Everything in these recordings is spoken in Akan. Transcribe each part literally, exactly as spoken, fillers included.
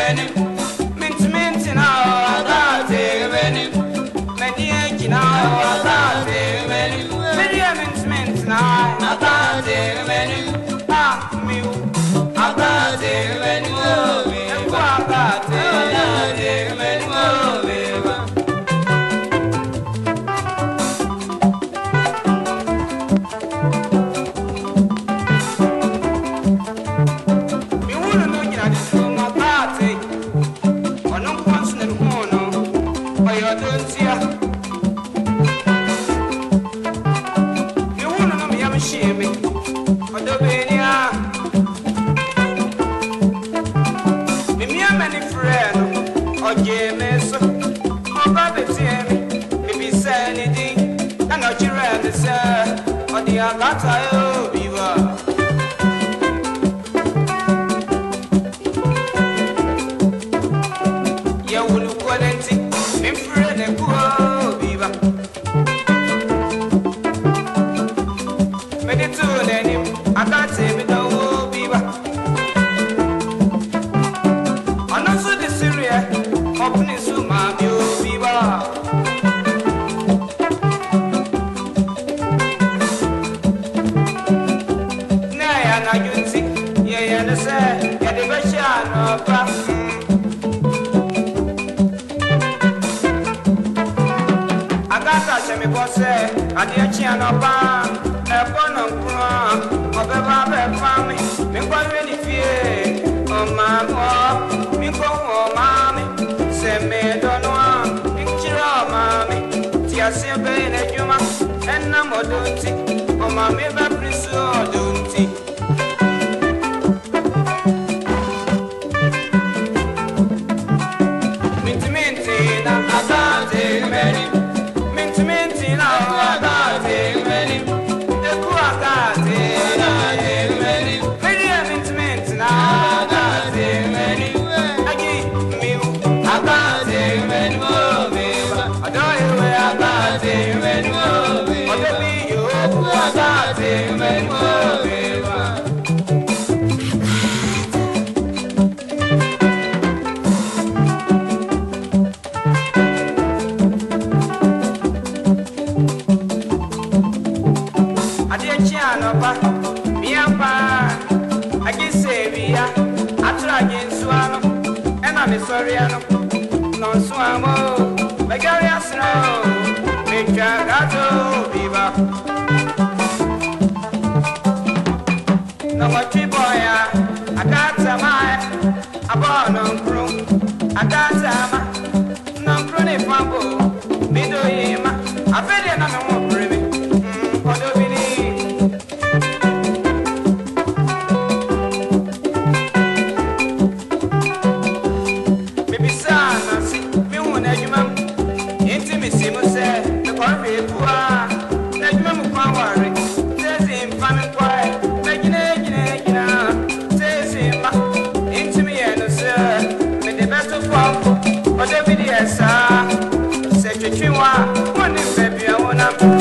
Say,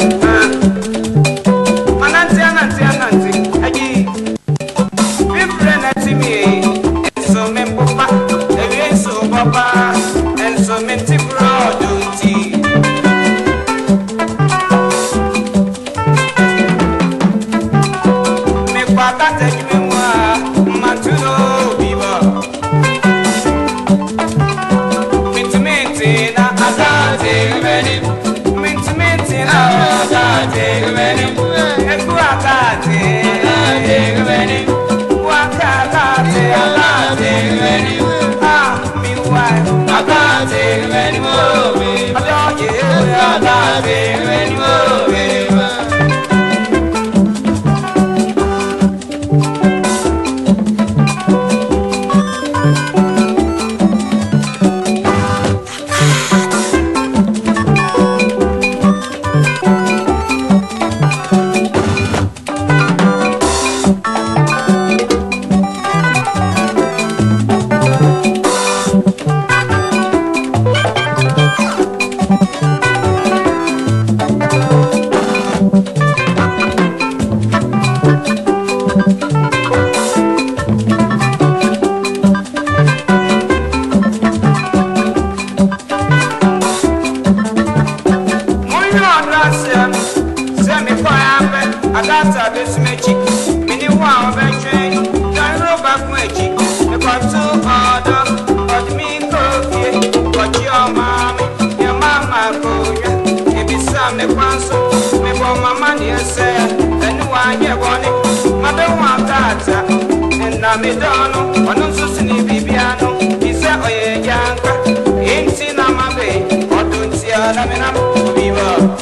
Dono, or no Susini Bibiano, he said, oh, yeah, ain't seen on my way, or don't see a lamina beaver.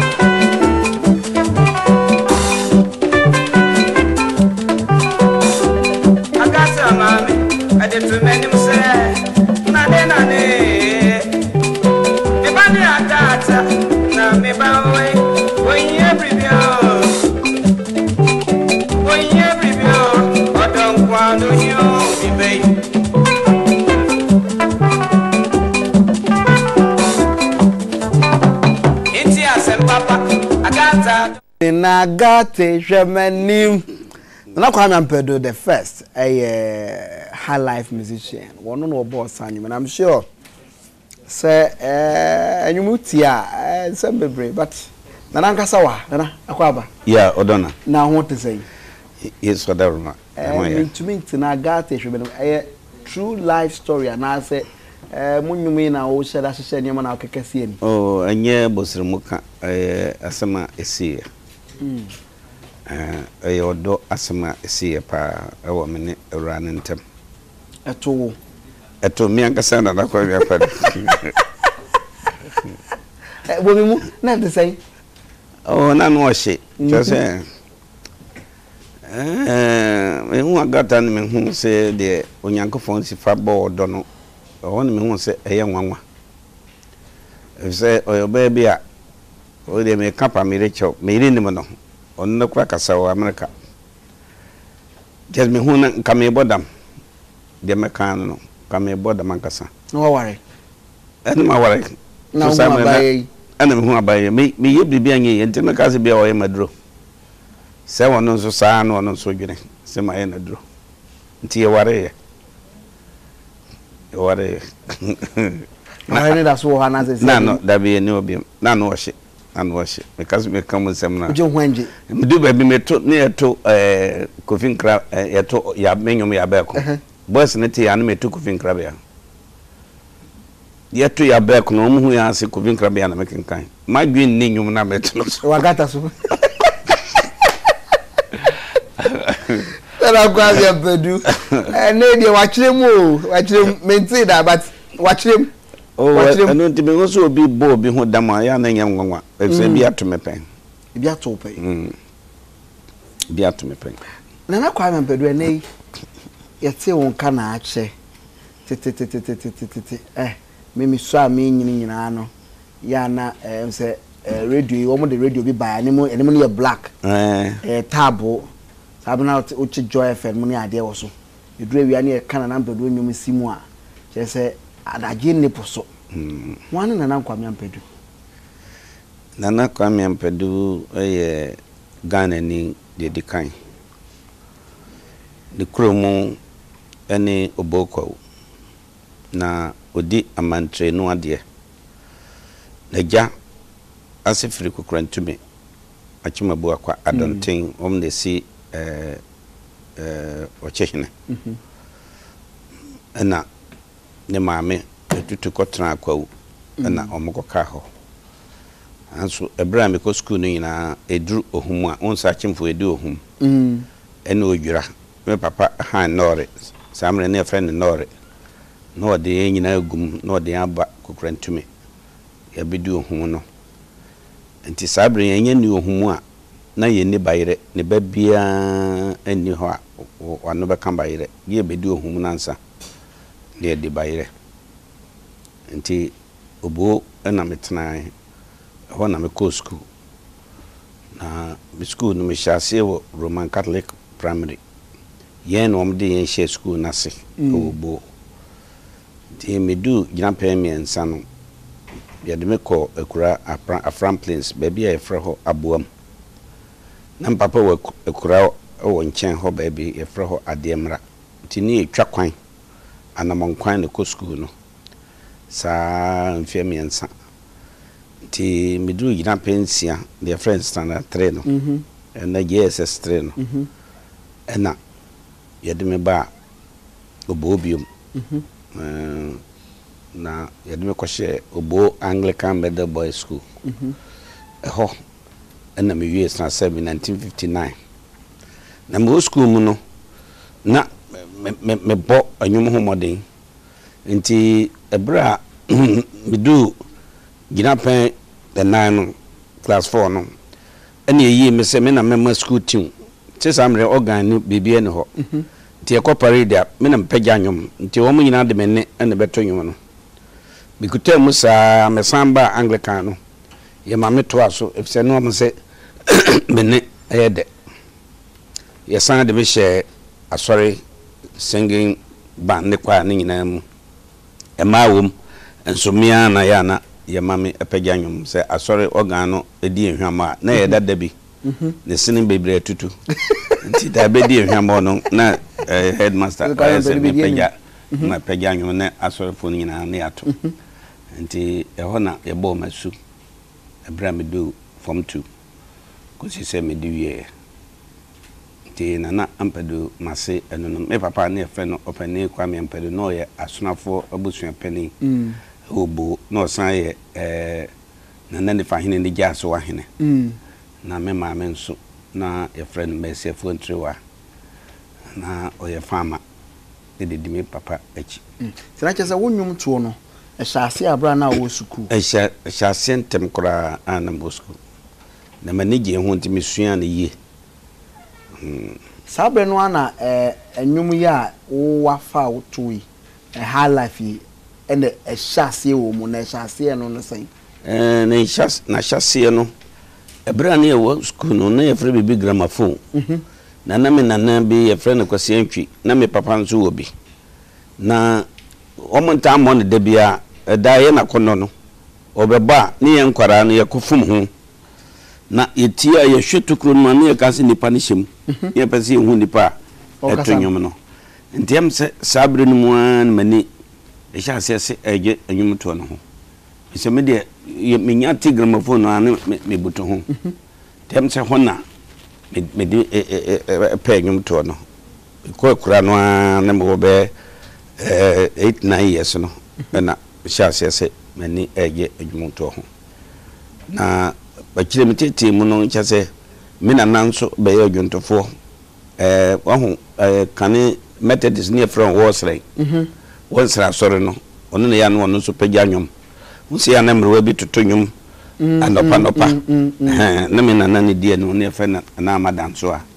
I got some mammy, I did too many say, Nane, Nane, the body of that, now me by way, when you every when you every or don't want to you be baby. Nagate Germany. Na kwa Ampedu the first a uh, high life musician. One no boss and I'm sure say eh anyumutia eh some bebre but nana nkasa wa nana akwaba. Yeah, Odona. Na what to say? Yes, Odona. Eh to me Nagate Germany a true life story and I say eh munyumi na wo sheda hye nyema na okekese ni. Oh, anye bosremuka eh asema esi. Mm. Eh odo asema esi pa ewo mene ewrane ntem. Eto eto mi ankasa na nakwa mi afa. Eh bo mi mu na de say. Oh, na no hye. Just say eh me hu agata ni me hu se de onyankofon si fa bo odo no. Won me hu se eye nwanwa. E se oyo baby a o de me kapa me recho me ri ni mo no. On na kwa kasa wa America. Just me hu na kame bodam. De me kan no kame bodam ankasa. No worry. En ma worry. Na so abaye. Ana me hu abaye. Me me ye bibi anye ye nteme ka se bia o ye maduro. Se wono so saa no wono so dwene. Se ma ye na duro. Nti ye worry ye. Ye worry. Na ni da so ha na se. Na no da be ni obi. Na no hye. And wash it because we come with some now. John Wenji. Do baby me to near to uh coffin crab uh to ya menyo me abeko. Boys na ti an me to coffin crab ya. Ya to ya abeko no mu hu ya se coffin crab ya na making kan. My green ni nyum na meto no. Wagata so. Tara kwa ya Ampedu. Eh na dia wa kire mu o, wa kire maintain that but wa kire. Oh, I don't think we so be bo be ho dama ya na nyam nwanwa. E se bi atome pen. Bi ato pen. Mm. Bi atome pen. Na na kwa Ampedu enei yete won ka na ache. Tete tete tete tete eh me mi so a me nyini nyina no. Ya na em se radio wo mo de radio bi ba ne mo ene mo ne black. Eh. Eh tabo. Sabu na o chi Joy F M mo ne ade wo so. Edure wi ane e ka na Ampedu nyum simu a. Je se adaje ne poso. Mm. Wana nana kwa Ampedu. Nana kwa Ampedu eh Ghana ni de dikan. Ni kromo ene obokwa. Na odi amantre no ade. Na ja asifiri kukrantumi. Achimabu akwa adontin mm. om de si eh eh ochehine. Mhm. Mm na ne maame etutu kotra akwawu na omoko ka ho anso ebra me ko school no nyina edru ohum a onsa chimfo edu ohum mm ene odwira me papa han nore samre ne friend nore no de nyina gum no de aba kokrantumi ya bidu ohum no enti sabre yenye ni ohum a na ye ne bayire ne babia eni ho a wano be kan bayire ye bedu ohum nansa de de bayire nti obo na metena ho na me ko school na me school no me shase wo Roman Catholic primary yen no me de yen share school na se obo de me do gina payment nsano ya de me ko ekura afran plains baby e fra ho aboam na papa wo ekura wo nchen ho baby e fra ho ademra nti ni etwa kwan anamon kwan ne ko school no sa mfemi ensa ti midru gina pensia the friends standard three no mhm na J S S three no mhm ena yede me ba obo biom mhm eh na yede me kwhye obo Anglican Middle Boys School mhm eho ena me wies na nineteen fifty-nine na mo school mu no na me me bo anwum homoden nti ebra me do gina pen the nine class four no ene yi me se me na me school team che samre organ ni bibie ne ho nti e ko parade a me na mpagya anwum nti wo mu nyina de me ne ene beto nwum no bikuta mu sa me samba Anglican no ye ma me to aso efse no mo se me ne ayede ye san de be share asori singing band ne kwa ne nyina mu e ma wom enso mia na ya na ye ma me epagya nwum se asori organ no edi ehwama na ye dada bi ne sinin bebre tutu nti da be di ehwama no na headmaster ka se me pagya na pagya nwum ne asori fo nyina na yato nti e ho na ye bo masu ebra me do form two ko si se me di wie ti nana Ampedu mase eno no me papa na efe no opani kwa me Ampedu no ye asonafo abusuan pani mm obo no san ye eh nana ne fa hene ne gyaso wa hene mm na me ma me nso na ye friend me se fo ntrewa na oye fama e de me papa achi mm sira chese wonnwum tuo no e hyase abra na wo suku e hya hyase ntem kora ana mo suku na manige ho ntimi sua na ye sabe no ana eh enwum ya wo wafa wo toyi eh high life yi ene e hyase wo mu na hyase no no sen eh na hyase na hyase no ebra na ye wo school no na ye frɛ bibi gramophone mhm na na me nana bi ye frɛ na kwase antwi na me papa nso wo bi na omonta mo ne da bia da ye na kono no obeba ne ye nkwara no ye kofum ho na yetia ye hwetukro no na ye kase nipa ne hyem ye pese hu nipa etonwom no ntem se sabre no mu an mani e sha se se ege enwom to no ho se me de me nya ti gramophone no an me buto ho tem se hona me de pe enwom to no ko kura no an me be eh eight nine years no na sha se se mani ege enwom to ho na bakire metete mu no nkyase me na nanso be ye adwontofo eh wahu eh kane methodist near from Worsley mhm wonsra sore no ono ne ya no ono so pagya nwom unsi ya na mrewa bi toto nwom anopa nopa eh na me na na ne die no ne fe na na amadanso a